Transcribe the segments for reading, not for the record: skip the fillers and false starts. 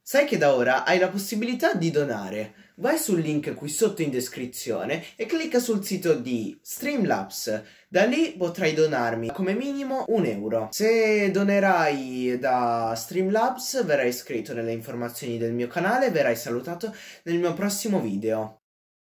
Sai che da ora hai la possibilità di donare. Vai sul link qui sotto in descrizione e clicca sul sito di Streamlabs. Da lì potrai donarmi come minimo 1 euro. Se donerai da Streamlabs verrai iscritto nelle informazioni del mio canale e verrai salutato nel mio prossimo video.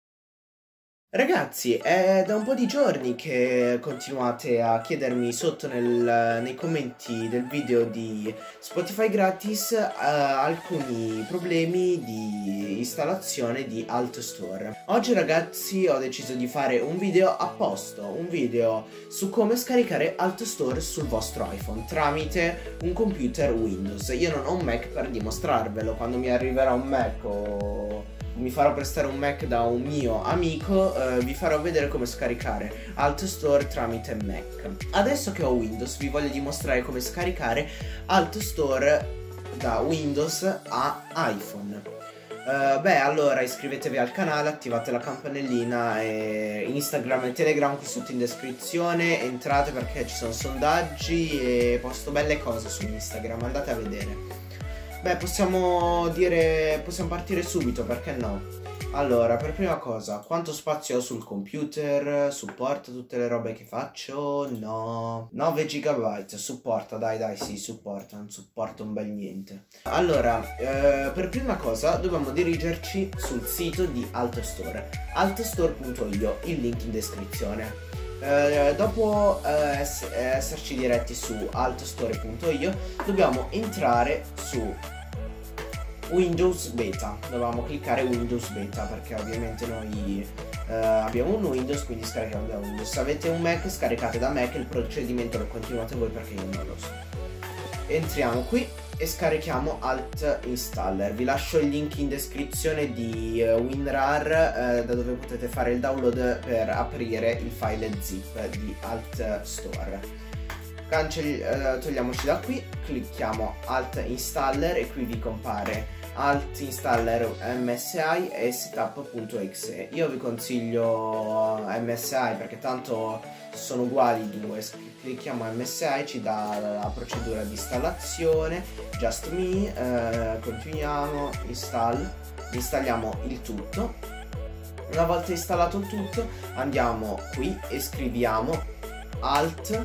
Ragazzi, è da un po' di giorni che continuate a chiedermi sotto nei commenti del video di Spotify gratis alcuni problemi di installazione di AltStore. Oggi ragazzi ho deciso di fare un video apposta, un video su come scaricare AltStore sul vostro iPhone tramite un computer Windows. Io non ho un Mac per dimostrarvelo, quando mi arriverà un Mac o mi farò prestare un Mac da un mio amico, vi farò vedere come scaricare AltStore tramite Mac. Adesso che ho Windows vi voglio dimostrare come scaricare AltStore da Windows a iPhone. Allora iscrivetevi al canale, attivate la campanellina e Instagram e Telegram qui sotto in descrizione, entrate perché ci sono sondaggi e posto belle cose su Instagram, andate a vedere. Possiamo partire subito, perché no? Allora, per prima cosa, quanto spazio ho sul computer? Supporta tutte le robe che faccio? No. 9 GB, supporta, dai, sì, supporta, non supporta un bel niente. Allora, per prima cosa dobbiamo dirigerci sul sito di AltStore, altstore.io, il link in descrizione. Dopo esserci diretti su altstore.io dobbiamo entrare su Windows Beta. Dobbiamo cliccare Windows Beta perché ovviamente noi abbiamo un Windows, quindi scarichiamo da Windows. Se avete un Mac, scaricate da Mac, il procedimento lo continuate voi perché io non lo so. Entriamo qui e scarichiamo Alt Installer. Vi lascio il link in descrizione di WinRAR, da dove potete fare il download per aprire il file zip di AltStore. Togliamoci da qui, clicchiamo Alt Installer e qui vi compare Alt Installer MSI e setup.exe. Io vi consiglio MSI perché tanto sono uguali i due. Clicchiamo MSI, ci dà la procedura di installazione. Just me, continuiamo, installiamo il tutto. Una volta installato il tutto andiamo qui e scriviamo Alt,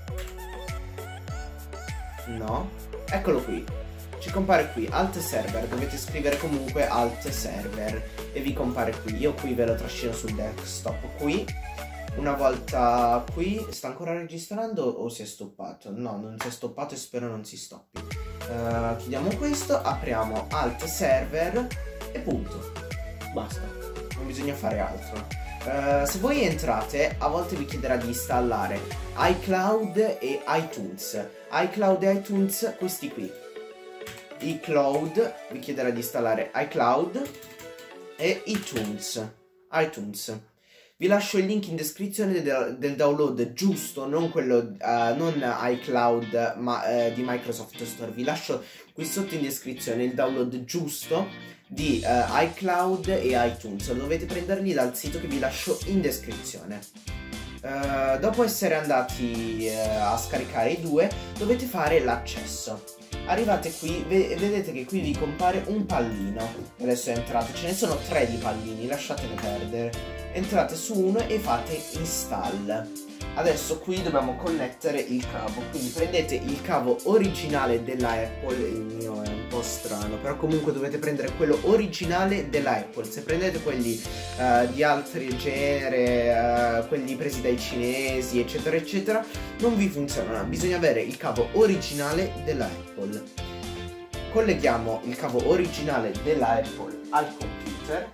no, eccolo qui, ci compare qui Alt Server, dovete scrivere comunque Alt Server e vi compare qui. Io qui ve lo trascino sul desktop qui. Una volta qui, sta ancora registrando o si è stoppato? No, non si è stoppato e spero non si stoppi. Chiudiamo questo, apriamo Alt Server e punto. Basta, non bisogna fare altro. Se voi entrate, a volte vi chiederà di installare iCloud e iTunes. iCloud e iTunes, questi qui. iCloud, vi chiederà di installare iCloud e iTunes. Vi lascio il link in descrizione del download giusto, non quello, non iCloud ma di Microsoft Store. Vi lascio qui sotto in descrizione il download giusto di iCloud e iTunes. Dovete prenderli dal sito che vi lascio in descrizione. Dopo essere andati a scaricare i due, dovete fare l'accesso. Arrivate qui e vedete che qui vi compare un pallino. Adesso entrate, ce ne sono 3 di pallini, lasciatene perdere. Entrate su uno e fate install. Adesso qui dobbiamo connettere il cavo, quindi prendete il cavo originale della Apple. Il mio è un po' strano, però comunque dovete prendere quello originale della Apple. Se prendete quelli di altri genere, quelli presi dai cinesi eccetera eccetera, non vi funzionano. Bisogna avere il cavo originale della Apple. Colleghiamo il cavo originale della Apple al computer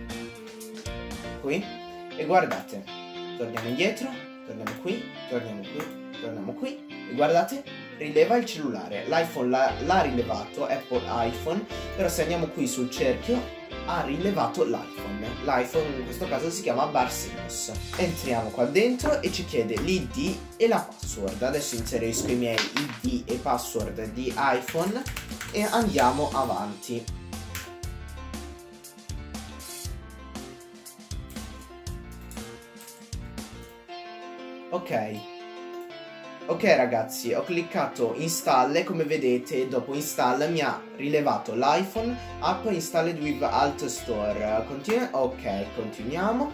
qui e guardate, torniamo indietro, torniamo qui e guardate, rileva il cellulare. L'iPhone l'ha rilevato, Apple iPhone, però se andiamo qui sul cerchio ha rilevato l'iPhone. L'iPhone in questo caso si chiama Barsenos. Entriamo qua dentro e ci chiede l'ID e la password. Adesso inserisco i miei ID e password di iPhone e andiamo avanti. Ok, Ok ragazzi, ho cliccato install e come vedete dopo install mi ha rilevato l'iPhone app installed with Alt Store. Ok, continuiamo.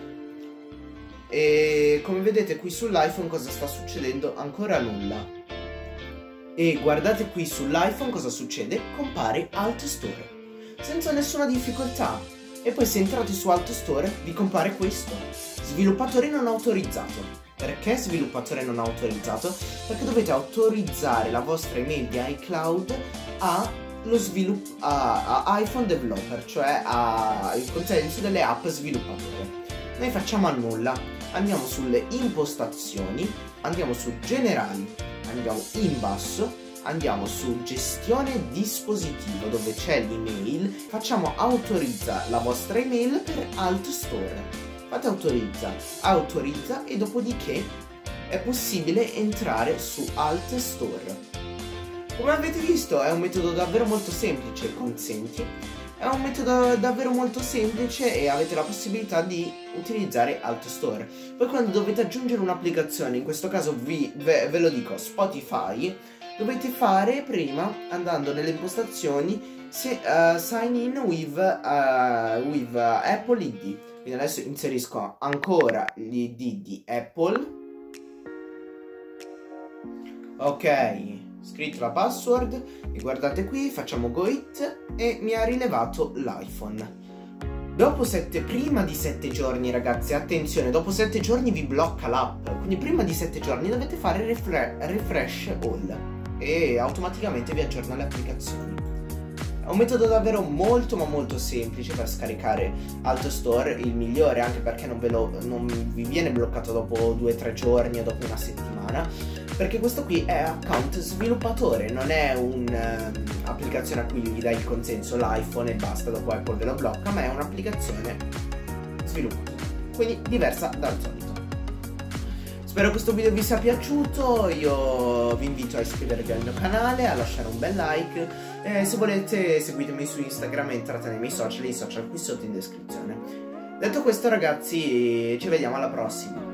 E come vedete qui sull'iPhone cosa sta succedendo? Ancora nulla. E guardate qui sull'iPhone cosa succede? Compare Alt Store senza nessuna difficoltà. E poi se entrate su Alt Store vi compare questo: sviluppatore non autorizzato. Perché sviluppatore non autorizzato? Perché dovete autorizzare la vostra email di iCloud allo a iPhone Developer, cioè al contenuto delle app sviluppatore. Noi facciamo a nulla, andiamo sulle impostazioni, andiamo su generali, andiamo in basso, andiamo su gestione dispositivo dove c'è l'email, facciamo autorizza la vostra email per Alt Store. Fate autorizza e dopodiché è possibile entrare su Alt Store. Come avete visto è un metodo davvero molto semplice, consenti. È un metodo davvero molto semplice e avete la possibilità di utilizzare Alt Store. Poi quando dovete aggiungere un'applicazione, in questo caso ve lo dico, Spotify, dovete fare prima, andando nelle impostazioni, sign in with Apple ID. Quindi adesso inserisco ancora l'ID di Apple. Ok, scritto la password e guardate qui, facciamo go it e mi ha rilevato l'iPhone. Prima di 7 giorni ragazzi, attenzione, dopo 7 giorni vi blocca l'app, quindi prima di 7 giorni dovete fare refresh all e automaticamente vi aggiorna le applicazioni. È un metodo davvero molto ma molto semplice per scaricare Alt Store, il migliore anche perché non vi viene bloccato dopo 2-3 giorni o dopo una settimana, perché questo qui è account sviluppatore, non è un'applicazione a cui vi dai il consenso l'iPhone e basta, dopo Apple ve lo blocca, ma è un'applicazione sviluppatore, quindi diversa dal solito. Spero questo video vi sia piaciuto, io vi invito a iscrivervi al mio canale, a lasciare un bel like e se volete seguitemi su Instagram e entrate nei miei social, i social qui sotto in descrizione. Detto questo ragazzi, ci vediamo alla prossima.